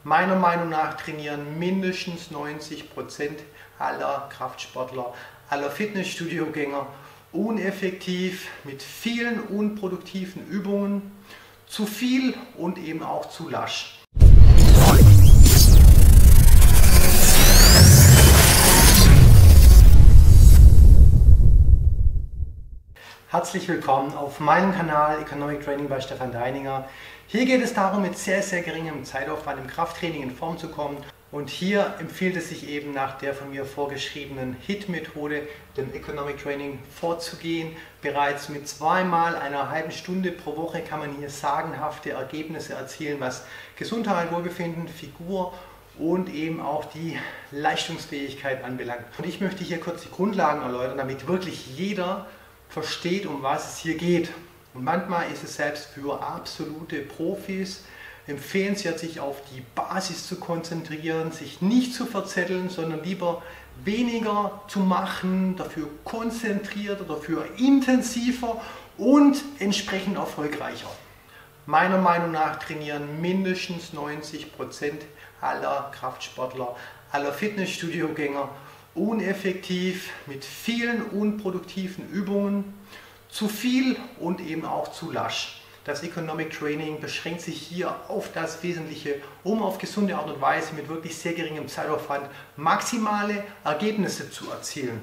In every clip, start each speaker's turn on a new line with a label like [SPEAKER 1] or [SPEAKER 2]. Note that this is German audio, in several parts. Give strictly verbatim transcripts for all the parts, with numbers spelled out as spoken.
[SPEAKER 1] Meiner Meinung nach trainieren mindestens neunzig Prozent aller Kraftsportler, aller Fitnessstudiogänger uneffektiv mit vielen unproduktiven Übungen, zu viel und eben auch zu lasch. Herzlich willkommen auf meinem Kanal Economic Training bei Stefan Deininger. Hier geht es darum, mit sehr, sehr geringem Zeitaufwand im Krafttraining in Form zu kommen. Und hier empfiehlt es sich eben nach der von mir vorgeschriebenen H I I T-Methode, dem Economic Training, vorzugehen. Bereits mit zweimal einer halben Stunde pro Woche kann man hier sagenhafte Ergebnisse erzielen, was Gesundheit, Wohlbefinden, Figur und eben auch die Leistungsfähigkeit anbelangt. Und ich möchte hier kurz die Grundlagen erläutern, damit wirklich jeder versteht, um was es hier geht. Und manchmal ist es selbst für absolute Profis empfehlenswert, sich auf die Basis zu konzentrieren, sich nicht zu verzetteln, sondern lieber weniger zu machen, dafür konzentrierter, dafür intensiver und entsprechend erfolgreicher. Meiner Meinung nach trainieren mindestens neunzig Prozent aller Kraftsportler, aller Fitnessstudiogänger uneffektiv mit vielen unproduktiven Übungen, zu viel und eben auch zu lasch. Das Economic Training beschränkt sich hier auf das Wesentliche, um auf gesunde Art und Weise mit wirklich sehr geringem Zeitaufwand maximale Ergebnisse zu erzielen.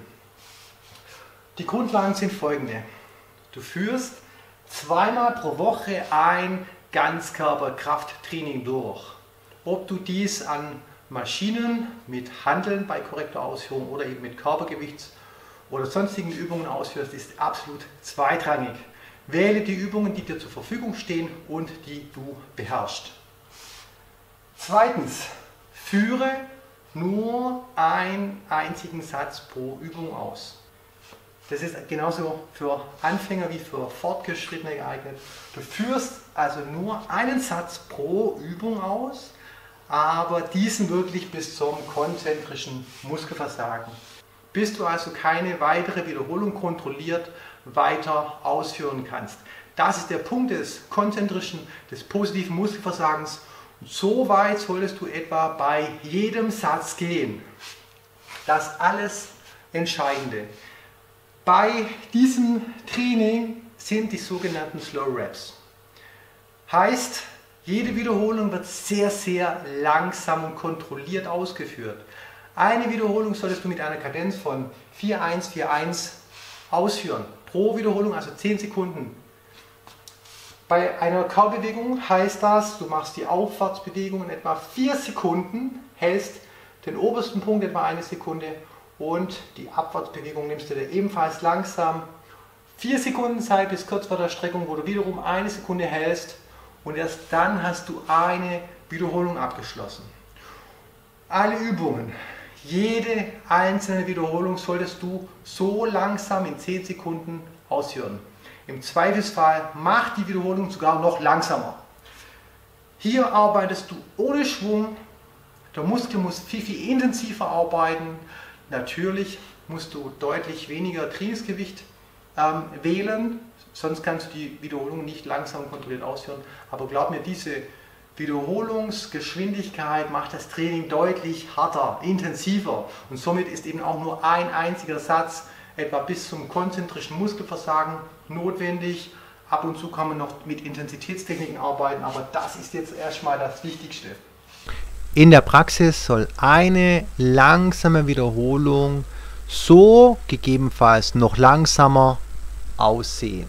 [SPEAKER 1] Die Grundlagen sind folgende. Du führst zweimal pro Woche ein Ganzkörperkrafttraining durch. Ob du dies an Maschinen mit Hanteln bei korrekter Ausführung oder eben mit Körpergewichts- oder sonstigen Übungen ausführst, ist absolut zweitrangig. Wähle die Übungen, die dir zur Verfügung stehen und die du beherrschst. Zweitens, führe nur einen einzigen Satz pro Übung aus. Das ist genauso für Anfänger wie für Fortgeschrittene geeignet. Du führst also nur einen Satz pro Übung aus, aber diesen wirklich bis zum konzentrischen Muskelversagen. Bis du also keine weitere Wiederholung kontrolliert weiter ausführen kannst. Das ist der Punkt des konzentrischen, des positiven Muskelversagens. Und so weit solltest du etwa bei jedem Satz gehen. Das alles Entscheidende. Bei diesem Training sind die sogenannten Slow Reps. Heißt, jede Wiederholung wird sehr, sehr langsam und kontrolliert ausgeführt. Eine Wiederholung solltest du mit einer Kadenz von vier eins vier eins ausführen. Pro Wiederholung, also zehn Sekunden. Bei einer Körperbewegung heißt das, du machst die Aufwärtsbewegung in etwa vier Sekunden, hältst den obersten Punkt etwa eine Sekunde und die Abwärtsbewegung nimmst du dir ebenfalls langsam vier Sekunden Zeit bis kurz vor der Streckung, wo du wiederum eine Sekunde hältst. Und erst dann hast du eine Wiederholung abgeschlossen. Alle Übungen, jede einzelne Wiederholung solltest du so langsam in zehn Sekunden ausführen. Im Zweifelsfall mach die Wiederholung sogar noch langsamer. Hier arbeitest du ohne Schwung. Der Muskel muss viel, viel intensiver arbeiten. Natürlich musst du deutlich weniger Trainingsgewicht ähm, wählen. Sonst kannst du die Wiederholung nicht langsam kontrolliert ausführen. Aber glaub mir, diese Wiederholungsgeschwindigkeit macht das Training deutlich härter, intensiver. Und somit ist eben auch nur ein einziger Satz etwa bis zum konzentrischen Muskelversagen notwendig. Ab und zu kann man noch mit Intensitätstechniken arbeiten, aber das ist jetzt erstmal das Wichtigste.
[SPEAKER 2] In der Praxis soll eine langsame Wiederholung so gegebenenfalls noch langsamer aussehen.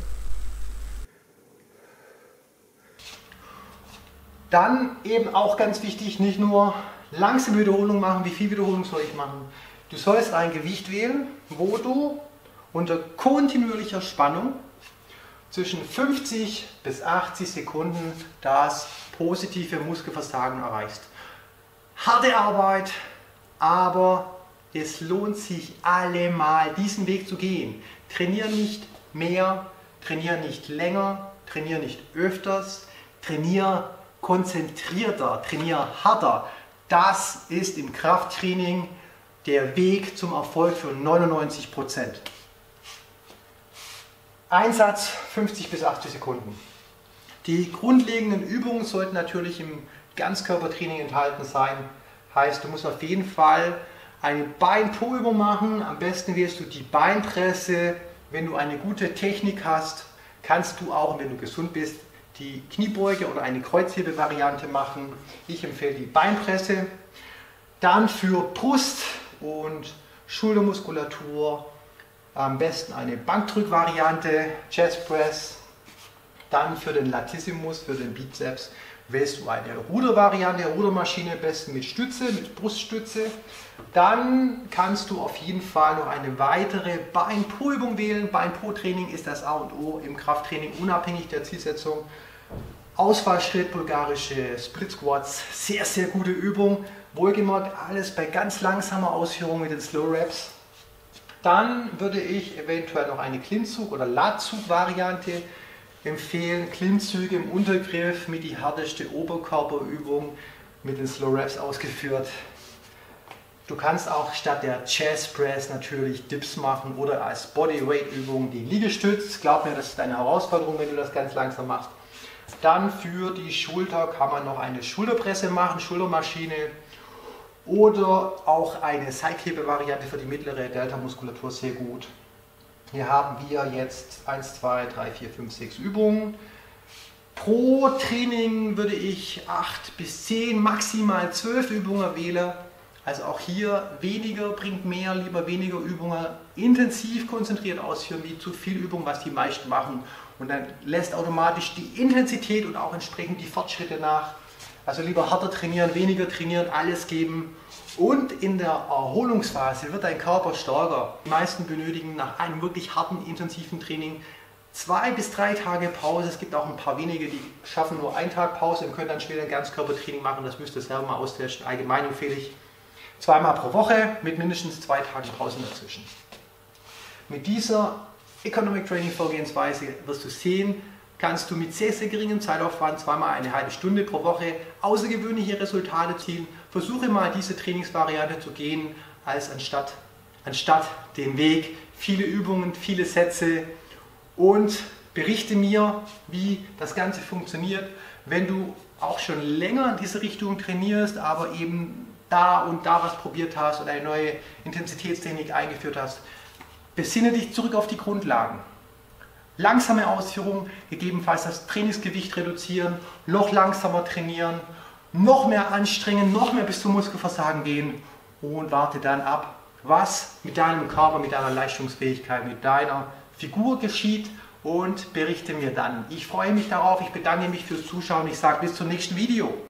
[SPEAKER 1] Dann eben auch ganz wichtig, nicht nur langsame Wiederholungen machen, wie viel Wiederholung soll ich machen. Du sollst ein Gewicht wählen, wo du unter kontinuierlicher Spannung zwischen fünfzig bis achtzig Sekunden das positive Muskelversagen erreichst. Harte Arbeit, aber es lohnt sich allemal, diesen Weg zu gehen. Trainier nicht mehr, trainier nicht länger, trainier nicht öfters, trainier konzentrierter, trainier harter. Das ist im Krafttraining der Weg zum Erfolg für neunundneunzig Prozent. Einsatz fünfzig bis achtzig Sekunden. Die grundlegenden Übungen sollten natürlich im Ganzkörpertraining enthalten sein. Heißt, du musst auf jeden Fall eine Bein-Po-Übung machen. Am besten wählst du die Beinpresse. Wenn du eine gute Technik hast, kannst du auch, wenn du gesund bist, die Kniebeuge oder eine Kreuzhebe-Variante machen. Ich empfehle die Beinpresse. Dann für Brust und Schultermuskulatur am besten eine Bankdrückvariante, Chest Press. Dann für den Latissimus, für den Bizeps, wählst du eine Rudervariante, Rudermaschine, am besten mit Stütze, mit Bruststütze. Dann kannst du auf jeden Fall noch eine weitere Bein-Po-Übung wählen. Bein-Po-Training ist das A und O im Krafttraining, unabhängig der Zielsetzung. Ausfallschritt, bulgarische Split Squats, sehr, sehr gute Übung. Wohlgemerkt alles bei ganz langsamer Ausführung mit den Slow Reps. Dann würde ich eventuell noch eine Klimmzug- oder Latzug-Variante empfehlen. Klimmzüge im Untergriff mit die härteste Oberkörperübung mit den Slow Reps ausgeführt. Du kannst auch statt der Chest Press natürlich Dips machen oder als Bodyweight Übung die Liegestütz. Glaub mir, das ist eine Herausforderung, wenn du das ganz langsam machst. Dann für die Schulter kann man noch eine Schulterpresse machen, Schultermaschine oder auch eine Seithebe-Variante für die mittlere Delta-Muskulatur, sehr gut. Hier haben wir jetzt eins, zwei, drei, vier, fünf, sechs Übungen. Pro Training würde ich acht bis zehn, maximal zwölf Übungen wählen. Also auch hier weniger bringt mehr, lieber weniger Übungen intensiv konzentriert ausführen, wie zu viel Übung, was die meisten machen. Und dann lässt automatisch die Intensität und auch entsprechend die Fortschritte nach. Also lieber härter trainieren, weniger trainieren, alles geben. Und in der Erholungsphase wird dein Körper stärker. Die meisten benötigen nach einem wirklich harten, intensiven Training zwei bis drei Tage Pause. Es gibt auch ein paar wenige, die schaffen nur einen Tag Pause und können dann später ein Ganzkörpertraining machen. Das müsst ihr selber mal austesten. Allgemein empfehle ich zweimal pro Woche mit mindestens zwei Tagen Pausen dazwischen. Mit dieser Economic Training Vorgehensweise wirst du sehen, kannst du mit sehr, sehr geringem Zeitaufwand zweimal eine halbe Stunde pro Woche außergewöhnliche Resultate erzielen. Versuche mal diese Trainingsvariante zu gehen, als anstatt, anstatt den Weg, viele Übungen, viele Sätze, und berichte mir, wie das Ganze funktioniert. Wenn du auch schon länger in diese Richtung trainierst, aber eben da und da was probiert hast oder eine neue Intensitätstechnik eingeführt hast, besinne dich zurück auf die Grundlagen. Langsame Ausführung, gegebenenfalls das Trainingsgewicht reduzieren, noch langsamer trainieren, noch mehr anstrengen, noch mehr bis zum Muskelversagen gehen und warte dann ab, was mit deinem Körper, mit deiner Leistungsfähigkeit, mit deiner Figur geschieht, und berichte mir dann. Ich freue mich darauf, ich bedanke mich fürs Zuschauen, ich sage bis zum nächsten Video.